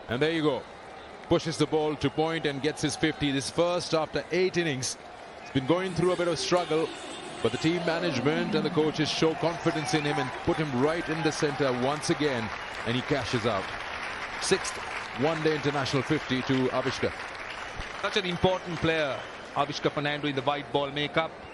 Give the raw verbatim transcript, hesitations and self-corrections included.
And there you go. Pushes the ball to point and gets his fifty. This first after eight innings. He's been going through a bit of struggle, but the team management and the coaches show confidence in him and put him right in the center once again, and he cashes out. Sixth one-day international fifty to Avishka. Such an important player, Avishka Fernando, in the white ball makeup.